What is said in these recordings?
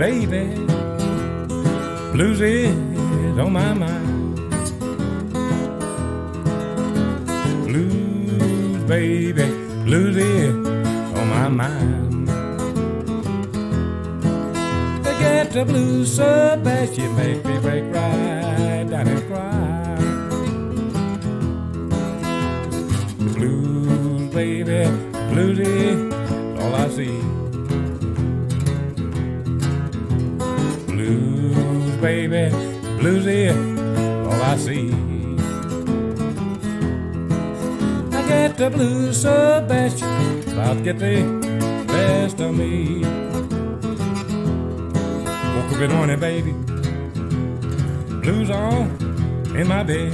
baby, blues is on my mind. Blues, baby, blues is on my mind. I get the blues so bad, you make me break right down and cry. Blues, baby, blues is all I see. Blues, baby, blues is all I see. I get the blues so bad, you about get the best of me. Woke up in the morning, baby, blues on in my bed.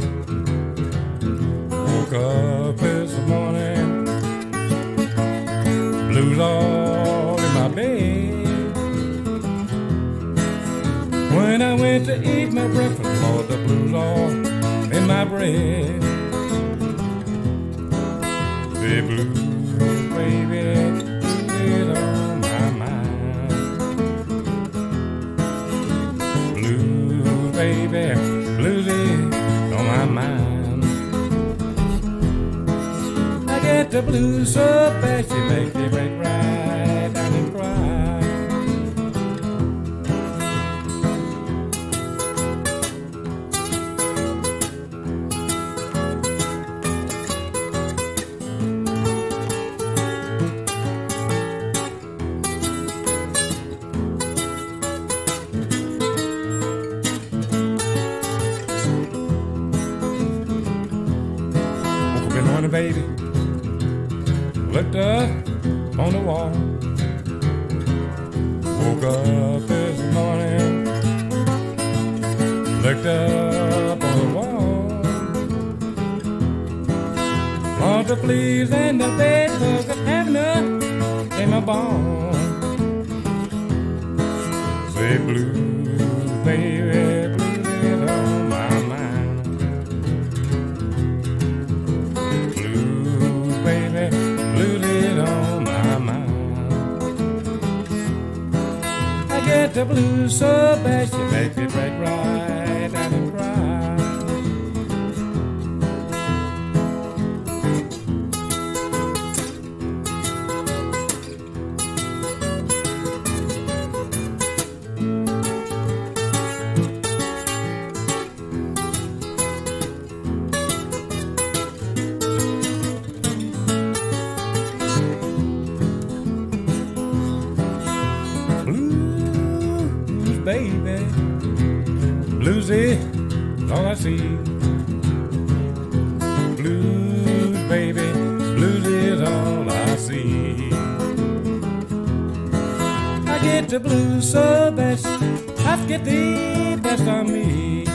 Woke up this morning, blues all in my bed. When I went to eat my breakfast, Lord, the blues all in my bread. The blues, baby, is on my mind. Blues, baby, blues is on my mind. I get the blues so bad, you make me break right down and cry. Baby, looked up on the wall. Woke up this morning, looked up on the wall. Want the fleas and the bedbugs are having up in my bones. Say blues, baby, blues is on my mind. Get the blues so bad, you make me break right down and cry. Baby, blues is all I see. Blues, baby, blues is all I see. I get the blues so bad, I get the best of me.